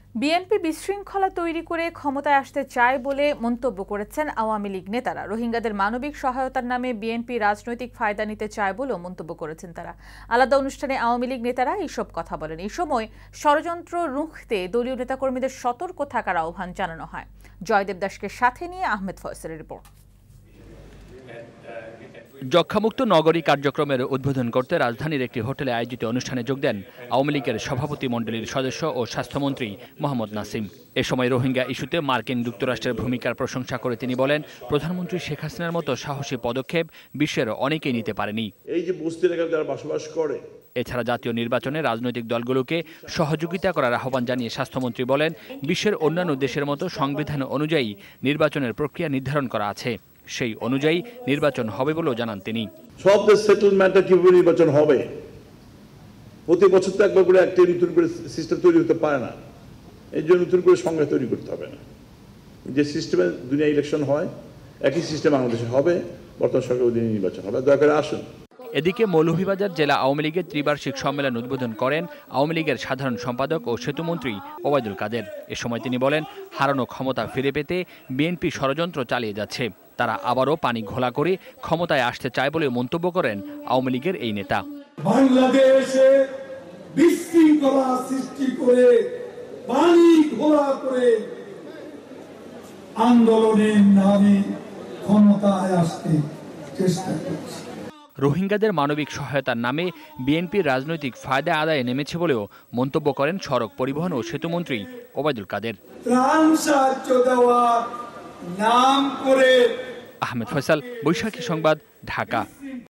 BNP বিশৃঙ্খলা তৈরি করে ক্ষমতায় আসতে চায় বলে মন্তব্য করেছেন আওয়ামী লীগ নেতারা। রোহিঙ্গাদের মানবিক সহায়তার নামে বিএনপি রাজনৈতিক ফায়দা নিতে চায় বলেও মন্তব্য করেছেন তারা। আলাদা অনুষ্ঠানে আওয়ামী লীগ নেতারা এইসব কথা বলেন। এই সময় ষড়যন্ত্র রুখতে দলীয় নেতাকর্মীদের সতর্ক থাকার আহ্বান জানানো হয়। জয়দেব দাসকে সাথে নিয়ে আহমেদ ফয়সালের রিপোর্ট। যক্ষ্মামুক্ত নগরী কার্যক্রমের উদ্বোধন করতে রাজধানীর একটি হোটেলে আয়োজিত অনুষ্ঠানে যোগ দেন আওয়ামী লীগের সভাপতি মণ্ডলীর সদস্য ও স্বাস্থ্যমন্ত্রী মোহাম্মদ নাসিম। এ সময় রোহিঙ্গা ইস্যুতে মার্কিন যুক্তরাষ্ট্রের ভূমিকার প্রশংসা করে তিনি বলেন, প্রধানমন্ত্রী শেখ হাসিনার মতো সাহসী পদক্ষেপ বিশ্বের অনেকেই নিতে পারেনি। এই যে বস্তি এলাকায় যারা বসবাস করে। এছাড়া জাতীয় নির্বাচনে রাজনৈতিক দলগুলোকে সহযোগিতা করার আহ্বান জানিয়ে স্বাস্থ্যমন্ত্রী বলেন, বিশ্বের অন্যান্য দেশের মতো সংবিধান অনুযায়ী নির্বাচনের প্রক্রিয়া নির্ধারণ করা আছে, সেই অনুযায়ী নির্বাচন হবে বলেও জানান তিনি। সব দেশ সেটেলমেন্টে কিভাবে নির্বাচন হবে, প্রতি বছর তো একবার করে একটা নতুন করে সিস্টেম তৈরি হতে পারে না। এই জন্য নতুন করে সংজ্ঞা তৈরি করতে হবে না। যে সিস্টেমে দুনিয়া ইলেকশন হয় একই সিস্টেম বাংলাদেশে হবে, বর্তমান সরকার অধীনে নির্বাচন হবে। দয়া করে আসুন। এদিকে মৌলভীবাজার জেলা আওয়ামী লীগের ত্রিবার্ষিক সম্মেলন উদ্বোধন করেন আওয়ামী লীগের সাধারণ সম্পাদক ও সেতুমন্ত্রী ওবায়দুল কাদের। এ সময় তিনি বলেন, হারানো ক্ষমতা ফিরে পেতে বিএনপি ষড়যন্ত্র চালিয়ে যাচ্ছে। তারা আবারও পানি ঘোলা করে ক্ষমতায় আসতে চায় বলে মন্তব্য করেন আওয়ামী লীগের এই নেতা। বাংলাদেশে বিশৃঙ্খলা সৃষ্টি করে পানি ঘোলা করে আন্দোলনের নামে ক্ষমতায় আসতে চেষ্টা করছে। রোহিঙ্গাদের মানবিক সহায়তার নামে বিএনপির রাজনৈতিক ফায়দা আদায়ে নেমেছে বলেও মন্তব্য করেন সড়ক পরিবহন ও সেতুমন্ত্রী ওবায়দুল কাদের। ত্রাণ সাহায্য দেওয়ার নাম করে আহমেদ ফয়সাল, বৈশাখী সংবাদ, ঢাকা।